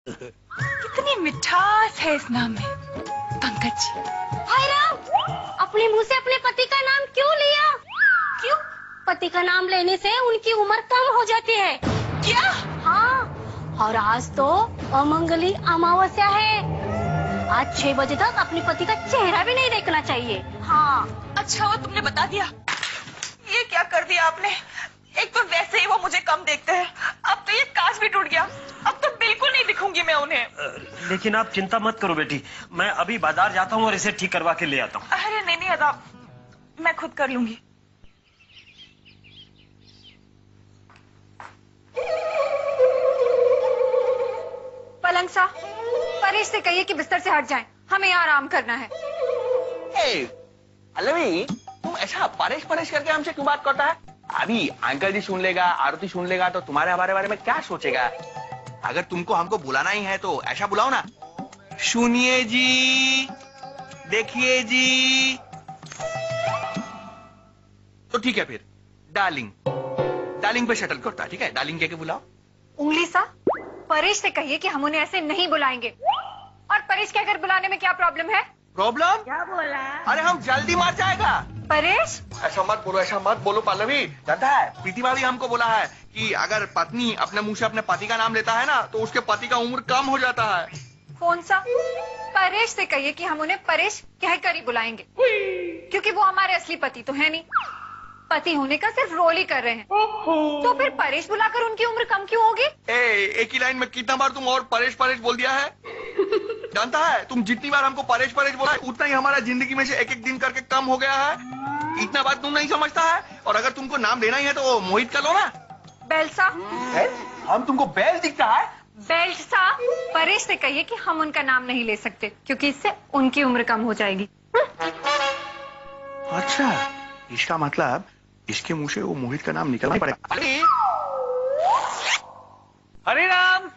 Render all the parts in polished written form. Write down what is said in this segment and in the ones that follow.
कितनी मिठास है इस नाम में, पंकज जी। हाय राम, अपने मुंह से अपने पति का नाम क्यों लिया? क्यों? पति का नाम लेने से उनकी उम्र कम हो जाती है। क्या? हाँ, और आज तो अमंगली अमावस्या है। आज 6 बजे तक अपने पति का चेहरा भी नहीं देखना चाहिए। हाँ। अच्छा हुआ तुमने बता दिया। ये क्या कर दिया आपने? एक तो वैसे ही वो मुझे कम देखते हैं, अब तो ये कांच भी टूट गया। अब तो बिल्कुल नहीं दिखूंगी मैं उन्हें। लेकिन आप चिंता मत करो बेटी, मैं अभी बाजार जाता हूँ और इसे ठीक करवा के ले आता हूँ। अरे नहीं नहीं अदा, मैं खुद कर लूंगी। पलंग सा, परेश से कहिए कि बिस्तर से हट जाएं, हमें यहाँ आराम करना है। पल्लवी, तुम ऐसा परेश परेश करके हमसे क्यों बात करता है? अभी अंकल जी सुन लेगा, आरती सुन लेगा तो तुम्हारे हमारे बारे में क्या सोचेगा? अगर तुमको हमको बुलाना ही है तो ऐसा बुलाओ ना, सुनिए जी, देखिए जी। तो ठीक है फिर, डार्लिंग, डार्लिंग पे शटल करता है, ठीक है? डार्लिंग कह के बुलाओ। उंगली सा, परेश से कहिए कि हम उन्हें ऐसे नहीं बुलाएंगे। और परेश के अगर बुलाने में क्या प्रॉब्लम है? प्रॉब्लम? क्या बोला? अरे हम जल्दी मार जाएगा। परेश, ऐसा मत बोलो पल्लवी। जानता है, प्रीति भाभी हमको बोला है कि अगर पत्नी अपने मुंह से अपने पति का नाम लेता है ना तो उसके पति का उम्र कम हो जाता है। कौन सा? परेश से कहिए कि हम उन्हें परेश कहकर ही बुलाएंगे, क्योंकि वो हमारे असली पति तो है नहीं, पति होने का सिर्फ रोल ही कर रहे हैं। तो फिर परेश बुलाकर उनकी उम्र कम क्यों होगी? एक ही लाइन में कितना बार तुम और परेश परेश बोल दिया है? जानता है, तुम जितनी बार हमको परेश परेश बोला है उतना ही हमारा जिंदगी में से एक एक दिन करके कम हो गया है। इतना बात तुम नहीं समझता है? और अगर तुमको नाम लेना ही है तो मोहित कर लो ना। बेल्सा, हम तुमको बैल दिखता है? बेल्ट सा, परेश से कहिए कि हम उनका नाम नहीं ले सकते, क्योंकि इससे उनकी उम्र कम हो जाएगी। अच्छा, इसका मतलब इसके मुंह से वो मोहित का नाम निकलना ही पड़ेगा। हरे राम,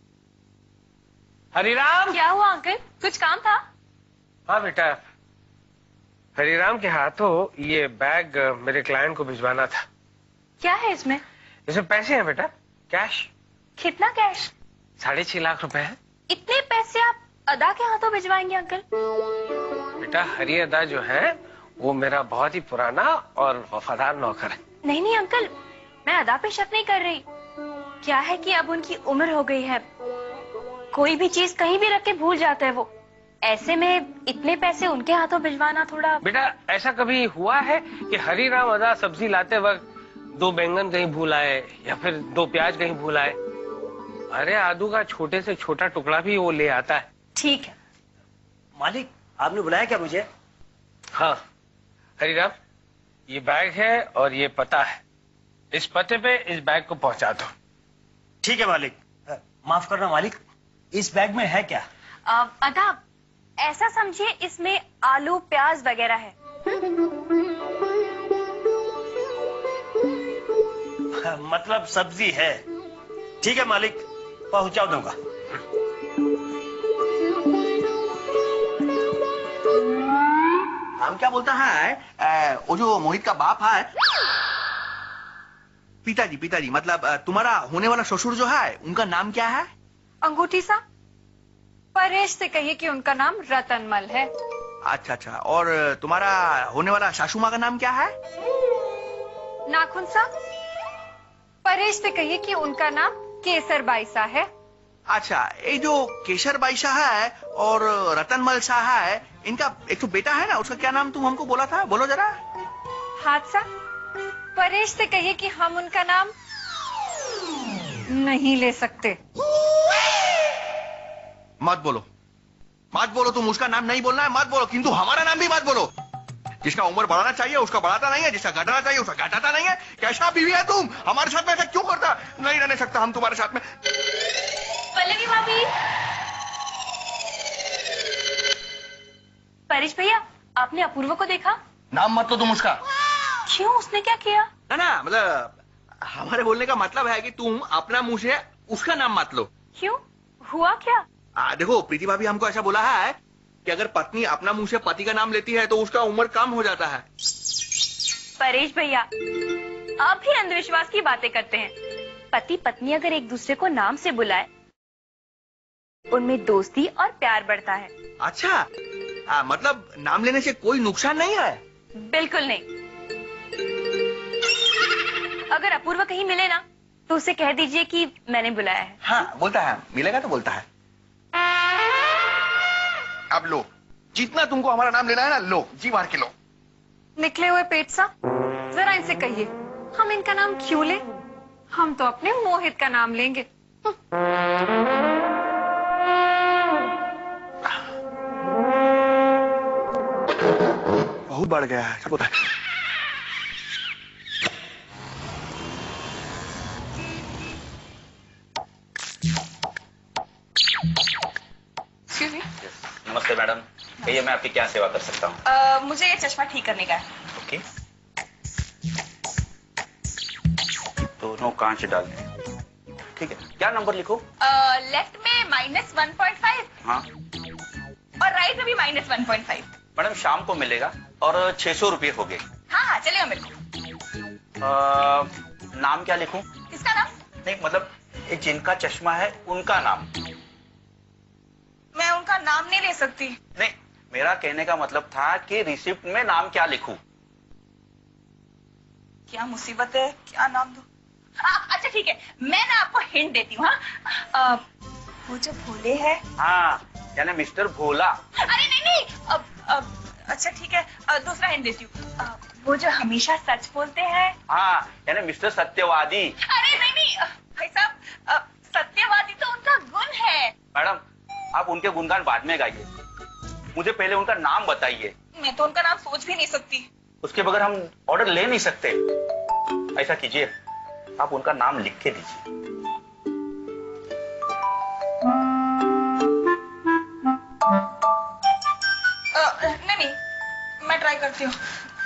हरिराम। क्या हुआ अंकल, कुछ काम था? हाँ बेटा, हरिराम के हाथों ये बैग मेरे क्लाइंट को भिजवाना था। क्या है इसमें? इसमें पैसे हैं बेटा, कैश। कितना कैश? 6.5 लाख रुपए है। इतने पैसे आप अदा के हाथों भिजवाएंगे अंकल? बेटा, हरि अदा जो है वो मेरा बहुत ही पुराना और वफादार नौकर है। नहीं नहीं अंकल, मैं अदा पे शक नहीं कर रही। क्या है कि अब उनकी उम्र हो गई है, कोई भी चीज कहीं भी रख के भूल जाते हैं वो। ऐसे में इतने पैसे उनके हाथों भिजवाना थोड़ा। बेटा, ऐसा कभी हुआ है कि हरिराम अदा सब्जी लाते वक्त 2 बैंगन कहीं भूल आए या फिर 2 प्याज कहीं भूल आए? अरे आलू का छोटे से छोटा टुकड़ा भी वो ले आता है। ठीक है मालिक, आपने बुलाया क्या मुझे? हाँ हरिराम, ये बैग है और ये पता है, इस पते पे इस बैग को पहुंचा दो। ठीक है मालिक। माफ करना मालिक, इस बैग में है क्या? अदा, ऐसा समझिए इसमें आलू प्याज वगैरह है। मतलब सब्जी है। ठीक है मालिक, पहुंचा दूंगा। हम क्या बोलता है, वो जो मोहित का बाप है, पिताजी मतलब तुम्हारा होने वाला ससुर जो है उनका नाम क्या है? अंगूठी सा, परेश से कहिए कि उनका नाम रतनमल है। अच्छा, और तुम्हारा होने वाला सासू माँ का नाम क्या है? नाखून सा, परेश से कहिए कि उनका नाम केसर बाईसा है। अच्छा, ये जो केसर बाईसा है और रतनमल शाह है, इनका एक तो बेटा है ना, उसका क्या नाम तुम हमको बोला था? बोलो जरा। हादसा, परेश से कहिए कि हम उनका नाम नहीं ले सकते। मत बोलो, तुम उसका नाम नहीं बोलना है, मत बोलो, किंतु हमारा नाम भी मत बोलो। जिसका उम्र बढ़ाना चाहिए उसका बढ़ाता नहीं है, जिसका घटाना चाहिए उसका घटाता नहीं है। कैसा बीवी है तुम? हमारे साथ में ऐसा क्यों करता? नहीं रहने सकता हम तुम्हारे साथ में। पल्लवी भाभी। परेश भैया, आपने अपूर्व को देखा? नाम मत लो तुम उसका। क्यों, उसने क्या किया? ना मतलब हमारे बोलने का मतलब है कि तुम अपना मुंह से उसका नाम मत लो। क्यों, हुआ क्या? देखो, प्रीति भाभी हमको ऐसा बोला है कि अगर पत्नी अपना मुंह से पति का नाम लेती है तो उसका उम्र कम हो जाता है। परेश भैया, आप भी अंधविश्वास की बातें करते हैं। पति पत्नी अगर एक दूसरे को नाम से बुलाए उनमें दोस्ती और प्यार बढ़ता है। अच्छा, मतलब नाम लेने से कोई नुकसान नहीं है? बिल्कुल नहीं। अगर अपूर्वा कहीं मिले ना तो उसे कह दीजिए कि मैंने बुलाया है। हाँ, बोलता है, मिलेगा तो बोलता है। अब लो, जितना तुमको हमारा नाम लेना है ना, लो, जी मार के लो। निकले हुए पेट सा, जरा इनसे कहिए हम इनका नाम क्यों लें? हम तो अपने मोहित का नाम लेंगे। बहुत बढ़ गया है, सब है। नमस्ते मैडम, कहिए मैं आपकी क्या सेवा कर सकता हूँ? मुझे ये चश्मा ठीक करने का है। ओके, दोनों कांच डालने हैं। ठीक है, क्या नंबर लिखूं? लेफ्ट में -1.5 हाँ और राइट में भी -1.5। मैडम, शाम को मिलेगा और 600 रुपये हो गए। हाँ चलेगा मेरे को। नाम क्या लिखूं? किसका नाम? नहीं मतलब ये जिनका चश्मा है उनका नाम। मैं उनका नाम नहीं ले सकती। नहीं, मेरा कहने का मतलब था कि रिसिप्ट में नाम क्या लिखूं? क्या मुसीबत है, क्या नाम दो? अच्छा ठीक है, मैं ना आपको हिंट देती हूँ। हाँ, वो जो भोले है। हाँ, यानी मिस्टर भोला। अरे नहीं, अच्छा ठीक है, दूसरा हिंट देती हूँ। वो जो हमेशा सच बोलते हैं। हाँ, यानी मिस्टर सत्यवादी। अरे नहीं, भाई साहब, सत्यवादी तो उनका गुण है। मैडम, आप उनके गुणगान बाद में गाइए, मुझे पहले उनका नाम बताइए। मैं तो उनका नाम सोच भी नहीं सकती। उसके बगैर हम ऑर्डर ले नहीं सकते। ऐसा कीजिए, आप उनका नाम लिख के दीजिए। नहीं, मैं ट्राई करती हूँ।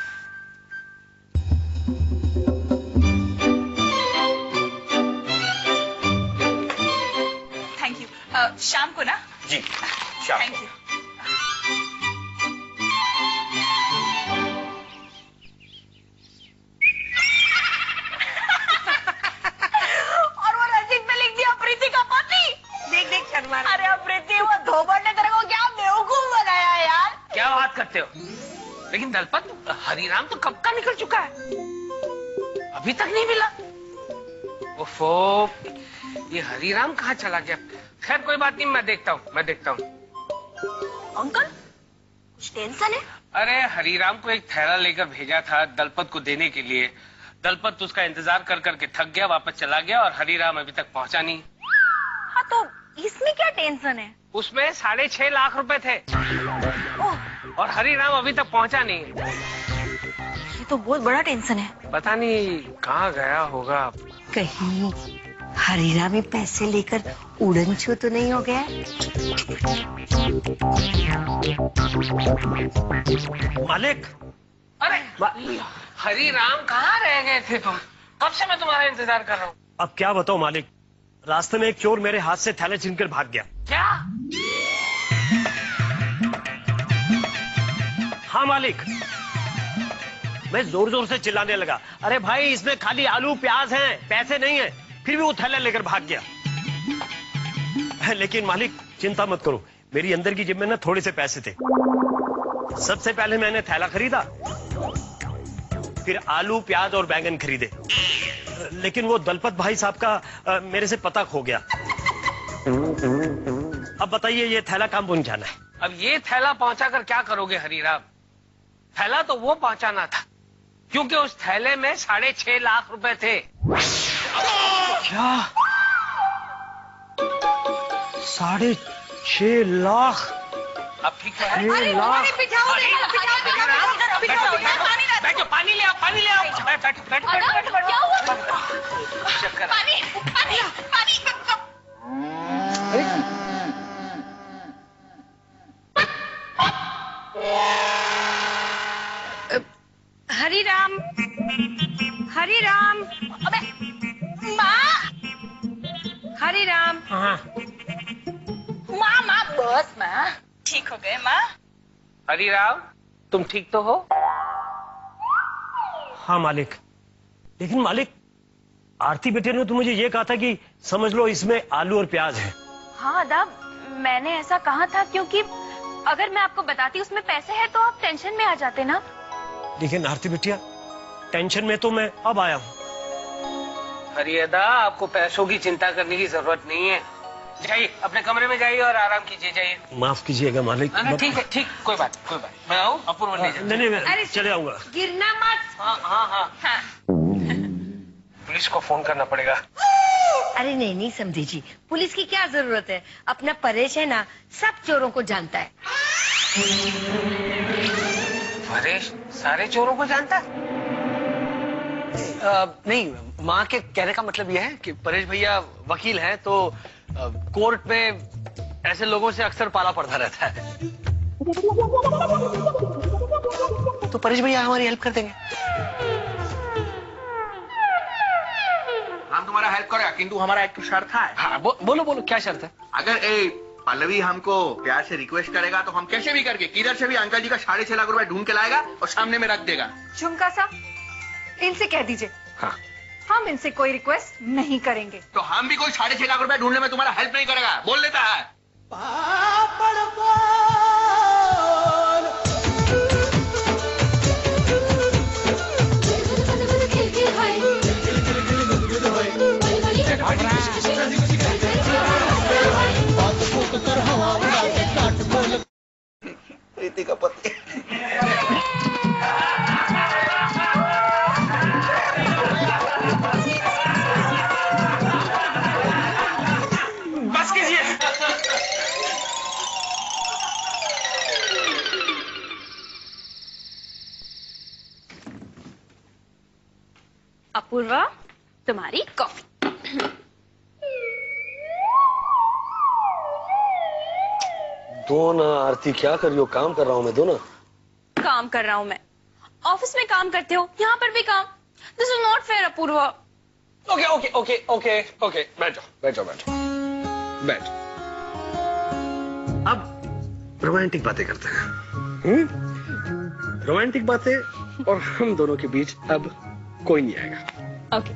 Thank you. शाम को ना? जी, शाम थैंक को। यू। और वो रसीद पे लिख दिया प्रीति का पति। देख देख शर्मा। अरे प्रीति, वो धोबड़ ने तेरे को क्या बेवकूफ बनाया यार। क्या बात करते हो? लेकिन दलपत, हरिराम तो कब का निकल चुका है, अभी तक नहीं मिला। ओफो, ये हरिराम कहाँ चला गया? खैर कोई बात नहीं, मैं देखता हूँ। अंकल, कुछ टेंशन है? अरे हरिराम को एक थैला लेकर भेजा था दलपत को देने के लिए। दलपत उसका इंतजार कर करके थक गया, वापस चला गया और हरिराम अभी तक पहुंचा नहीं। हाँ तो इसमें क्या टेंशन है? उसमें 6.5 लाख रुपए थे और हरिराम अभी तक पहुंचा नहीं। ये तो बहुत बड़ा टेंशन है। पता नहीं कहाँ गया होगा। कहीं हरीरा में पैसे लेकर उड़न छू तो नहीं हो गया? मालिक, अरे हरिराम कहाँ रह गए थे तुम? कब से मैं तुम्हारा इंतजार कर रहा हूँ। अब क्या बताओ मालिक, रास्ते में एक चोर मेरे हाथ से थैला छीनकर भाग गया। क्या? हाँ मालिक, मैं जोर जोर से चिल्लाने लगा, अरे भाई इसमें खाली आलू प्याज हैं, पैसे नहीं है। फिर भी वो थैला लेकर भाग गया। लेकिन मालिक चिंता मत करो, मेरी अंदर की जेब में ना थोड़े से पैसे थे। सबसे पहले मैंने थैला खरीदा, फिर आलू प्याज और बैंगन खरीदे। लेकिन वो दलपत भाई साहब का मेरे से पता खो गया। अब बताइए ये थैला कहाँ पहुंचाना है? अब ये थैला पहुंचाकर क्या करोगे हरिराम? थैला तो वो पहुंचाना था, क्योंकि उस थैले में 6.5 लाख रुपए थे। क्या? 6.5 लाख? अब ठीक है? 6 लाख? बैठो, पानी ले आओ। चक्कर हरिराम, अबे माँ, हरिराम। हाँ। माँ बस माँ, ठीक हो गए माँ। हरिराम, तुम ठीक तो हो? हाँ मालिक, लेकिन मालिक आरती बेटे ने तो मुझे ये कहा था कि समझ लो इसमें आलू और प्याज है। हाँ अदब, मैंने ऐसा कहा था क्योंकि अगर मैं आपको बताती उसमें पैसे हैं तो आप टेंशन में आ जाते ना। लेकिन आरती बिटिया, टेंशन में तो मैं अब आया हूँ। फरीदा, आपको पैसों की चिंता करने की जरूरत नहीं है। जाइए अपने कमरे में जाइए और आराम कीजिए। जाइए। माफ कीजिएगा मालिक। ठीक है, ठीक, कोई बात। मैं आऊँ? अपूर्व ले जाए। नहीं, मैं चले आऊंगा। गिरना मत। हाँ। पुलिस को फोन करना पड़ेगा। अरे नहीं समझी जी, पुलिस की क्या जरूरत है, अपना परेश है ना, सब चोरों को जानता है। परेश सारे चोरों को जानता है? नहीं, माँ के कहने का मतलब यह है कि परेश भैया वकील हैं तो कोर्ट में ऐसे लोगों से अक्सर पाला पड़ता रहता है। तो परेश भैया हमारी हेल्प कर देंगे। हम तुम्हारा हेल्प करेगा, किंतु हमारा एक शर्त है। हाँ, बोलो क्या शर्त है? अगर पल्लवी हमको प्यार से रिक्वेस्ट करेगा तो हम कैसे भी करके किधर से भी अंकल जी का 6.5 लाख रुपए ढूंढ के लाएगा और सामने में रख देगा। झुमका साहब, इनसे कह दीजिए हाँ। हम इनसे कोई रिक्वेस्ट नहीं करेंगे। तो हम भी कोई 6.5 लाख रुपए ढूंढने में तुम्हारा हेल्प नहीं करेगा, बोल देता है। प्रीति का पति। बस कीजिए। अपूर्वा, तुम्हारी कॉफी। दो ना आरती, क्या कर रही हो? काम कर रहा हूँ मैं, दो ना। काम कर रहा हूँ मैं, ऑफिस में काम करते हो, यहाँ पर भी काम। This is not fair Apoorva. Okay, बैठो। अब रोमांटिक बातें करते हैं। रोमांटिक बातें और हम दोनों के बीच अब कोई नहीं आएगा। ओके।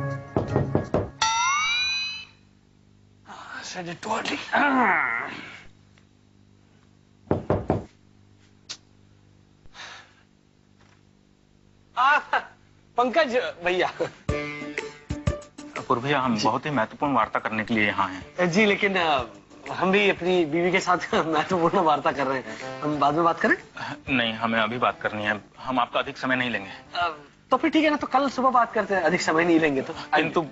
पंकज भैया। अपूर्व भैया, हम बहुत ही महत्वपूर्ण वार्ता करने के लिए यहाँ हैं। जी, लेकिन हम भी अपनी बीवी के साथ महत्वपूर्ण वार्ता कर रहे हैं, हम बाद में बात करें? नहीं, हमें अभी बात करनी है, हम आपका अधिक समय नहीं लेंगे। तो फिर ठीक है ना, तो कल सुबह बात करते हैं, अधिक समय नहीं लेंगे तो। किंतु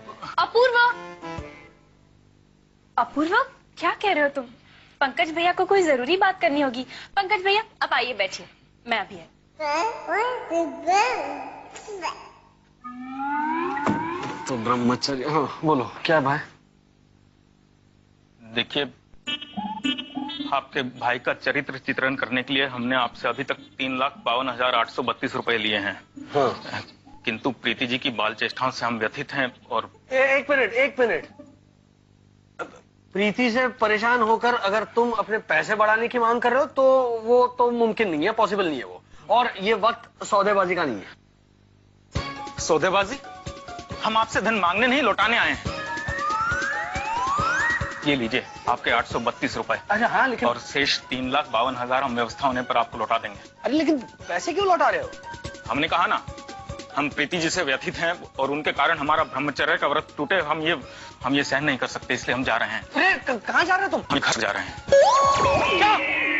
अपूर्वा, क्या कह रहे हो तुम? पंकज भैया को कोई जरूरी बात करनी होगी। पंकज भैया, आप आइए, बैठिए, मैं अभी आई। तो ब्रह्मचर्य, हाँ बोलो, क्या भाई? देखिए, आपके भाई का चरित्र चित्रण करने के लिए हमने आपसे अभी तक 3,52,832 रुपए लिए हैं। हाँ। किंतु प्रीति जी की बाल चेष्टाओं से हम व्यथित हैं और एक मिनट। प्रीति से परेशान होकर अगर तुम अपने पैसे बढ़ाने की मांग कर रहे हो तो वो तो मुमकिन नहीं है, पॉसिबल नहीं है वो। और ये वक्त सौदेबाजी का नहीं है। सौदेबाजी? हम आपसे धन मांगने नहीं, लौटाने आए हैं। ये लीजिए आपके 832 रुपए। अच्छा हाँ, लेकिन और शेष 3,52,000 हम व्यवस्था होने पर आपको लौटा देंगे। अरे लेकिन पैसे क्यों लौटा रहे हो? हमने कहा ना, हम प्रीति जी से व्यथित हैं और उनके कारण हमारा ब्रह्मचर्य का व्रत टूटे, हम ये सहन नहीं कर सकते, इसलिए हम जा रहे हैं। अरे कहाँ जा रहे हो तुम? हम घर जा रहे हैं। क्या?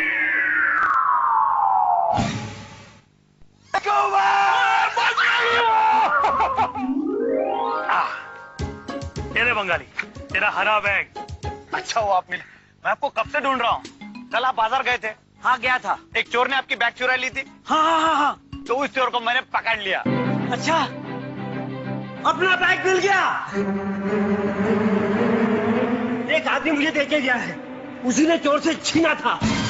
तेरे बंगाली, तेरा हरा बैग। अच्छा वो आप मिले, मैं आपको कब से ढूंढ रहा हूँ। कल आप बाजार गए थे? हाँ गया था। एक चोर ने आपकी बैग चुरा ली थी। हाँ। तो उस चोर को मैंने पकड़ लिया। अच्छा, अपना बैग मिल गया। एक आदमी मुझे देके गया है, उसी ने चोर से छीना था।